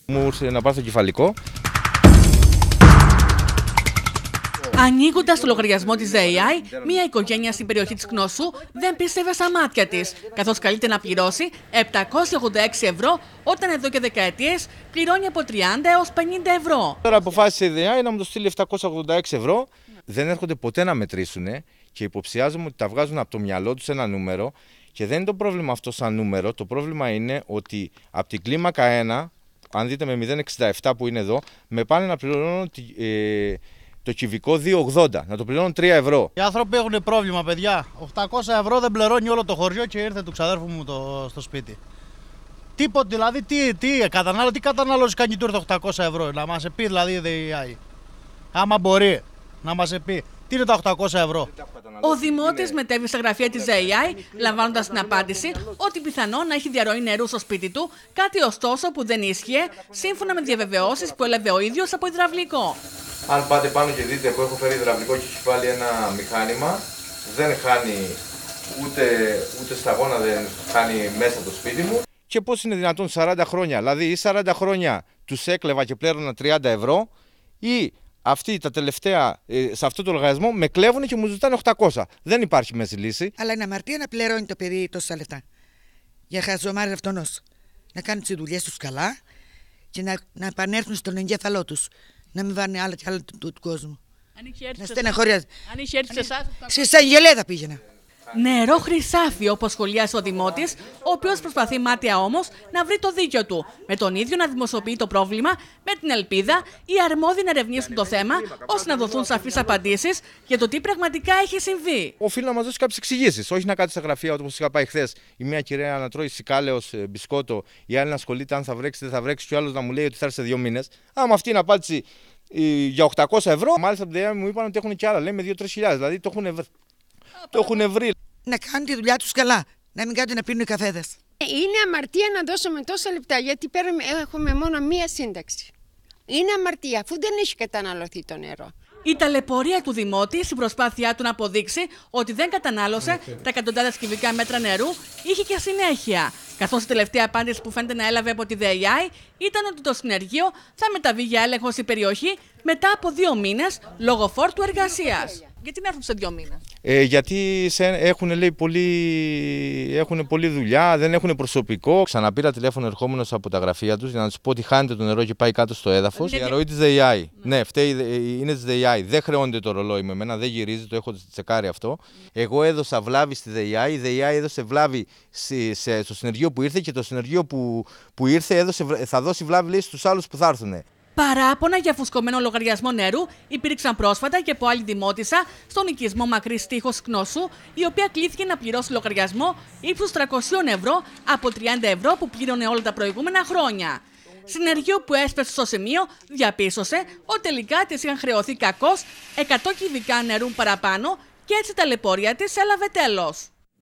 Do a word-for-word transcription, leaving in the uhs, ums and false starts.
Μου ήρθε να πάρω το κεφαλικό. Ανοίγοντας το λογαριασμό της ΔΕΗ, μια οικογένεια στην περιοχή της Κνώσου δεν πίστευε στα μάτια της, καθώς καλείται να πληρώσει επτακόσια ογδόντα έξι ευρώ, όταν εδώ και δεκαετίες πληρώνει από τριάντα έως πενήντα ευρώ. Τώρα αποφάσισε η ΔΕΗ να μου το στείλει επτακόσια ογδόντα έξι ευρώ. Δεν έρχονται ποτέ να μετρήσουν και υποψιάζομαι ότι τα βγάζουν από το μυαλό τους ένα νούμερο. Και δεν είναι το πρόβλημα αυτό σαν νούμερο. Το πρόβλημα είναι ότι από την κλίμακα ένα, αν δείτε με μηδέν κόμμα εξήντα επτά που είναι εδώ, με πάνε να πληρώνω ε, το κυβικό δύο κόμμα ογδόντα, να το πληρώνω τρία ευρώ. Οι άνθρωποι έχουν πρόβλημα, παιδιά. οχτακόσια ευρώ δεν πληρώνει όλο το χωριό και ήρθε του ξαδέρφου μου το, στο σπίτι. Τίποτε, δηλαδή, τι, τι, κατανάλω, τι κατανάλωση κάνει του ήρθε οχτακόσια ευρώ, να μας πει δηλαδή η ΔΕΗ. Άμα μπορεί να μας πει. Τι είναι τα οχτακόσια ευρώ. Ο δημότης μετέβη στα γραφεία της ΔΕΗ, λαμβάνοντας την απάντηση ότι πιθανόν να έχει διαρροή νερού στο σπίτι του, κάτι ωστόσο που δεν ίσχυε, σύμφωνα με διαβεβαιώσεις που έλαβε ο ίδιος από υδραυλικό. Αν πάτε πάνω και δείτε που έχω φέρει υδραυλικό και έχει βάλει ένα μηχάνημα, δεν χάνει ούτε, ούτε σταγόνα, δεν χάνει μέσα το σπίτι μου. Και πώς είναι δυνατόν σαράντα χρόνια, δηλαδή ή σαράντα χρόνια τους έκλεβα και πλέρωνα τριάντα ευρώ, ή αυτοί τα τελευταία, σε αυτό το λογαριασμό με κλέβουν και μου ζητάνε οχτακόσια. Δεν υπάρχει μέση λύση. Αλλά είναι αμαρτία να πληρώνει το παιδί τόσα λεφτά. Για χαζομάρες αυτονός. Να κάνουν τις δουλειές τους καλά και να, να επανέλθουν στον εγκέφαλό τους. Να μην βάνε άλλα και άλλα του, του, του κόσμου. Να στεναχωριάζει. Αν είχε έρθει σε εσάς. Σε εισαγγελέα θα πήγαινα. Νερό χρυσάφι, όπως σχολίασε ο δημότης, ο οποίος προσπαθεί μάταια όμως να βρει το δίκιο του, με τον ίδιο να δημοσιοποιεί το πρόβλημα, με την ελπίδα οι αρμόδιοι να ερευνήσουν το θέμα, ώστε να δοθούν σαφείς απαντήσεις για το τι πραγματικά έχει συμβεί. Οφείλει να μας δώσει κάποιες εξηγήσεις, όχι να κάτσει στα γραφεία όπως είχα πάει χθες. Η μία κυρία να τρώει σικάλεος μπισκότο, η άλλη να ασχολείται αν θα βρέξει, δεν θα βρέξει, και ο άλλος να μου λέει ότι θα έρθει σε δύο μήνες. Άμα αυτή είναι απάντηση για οχτακόσια ευρώ, μάλιστα από την ΔΕΗ μου είπαν ότι έχουν και άλλα, λέει με δύο τρεις χιλιάδες, δηλαδή το έχουν βρει. Το έχουν βρει. Να κάνουν τη δουλειά τους καλά, να μην κάνουν να πίνουν καφέδες. Είναι αμαρτία να δώσουμε τόσα λεπτά, γιατί παίρνουμε, έχουμε μόνο μία σύνταξη. Είναι αμαρτία, αφού δεν έχει καταναλωθεί το νερό. Η ταλαιπωρία του δημότη στην προσπάθειά του να αποδείξει ότι δεν κατανάλωσε τα εκατοντάδες κυβικά μέτρα νερού είχε και συνέχεια. Καθώς η τελευταία απάντηση που φαίνεται να έλαβε από τη ΔΕΗ ήταν ότι το συνεργείο θα μεταβεί για έλεγχο στην περιοχή μετά από δύο μήνες λόγω φόρτου εργασίας. Γιατί να έρθουν σε δύο μήνες? Ε, γιατί έχουν, λέει, πολύ, έχουν πολλή δουλειά, δεν έχουν προσωπικό. Ξαναπήρα τηλέφωνο ερχόμενος από τα γραφεία τους για να τους πω ότι χάνεται το νερό και πάει κάτω στο έδαφος. Η διαρροή της ΔΕΗ. Ναι, ναι, φταίει, είναι της ΔΕΗ. Δεν χρεώνεται το ρολόι με εμένα, δεν γυρίζει, το έχω τσεκάρει αυτό. Εγώ έδωσα βλάβη στη ΔΕΗ, η ΔΕΗ έδωσε βλάβη σε, σε, στο συνεργείο που ήρθε και το συνεργείο που, που ήρθε έδωσε, θα δώσει βλάβη, λέει, στους άλλους που θα έρθουν. Παράπονα για φουσκωμένο λογαριασμό νερού υπήρξαν πρόσφατα και από άλλη δημότισσα στον οικισμό Μακρύς Τείχος Κνώσου, η οποία κλήθηκε να πληρώσει λογαριασμό ύψους τριακόσια ευρώ από τριάντα ευρώ που πλήρωνε όλα τα προηγούμενα χρόνια. Συνεργείο που έσπευσε στο σημείο διαπίστωσε ότι τελικά της είχαν χρεωθεί κακώς εκατό κυβικά νερού παραπάνω και έτσι η ταλαιπωρία της έλαβε τέλος.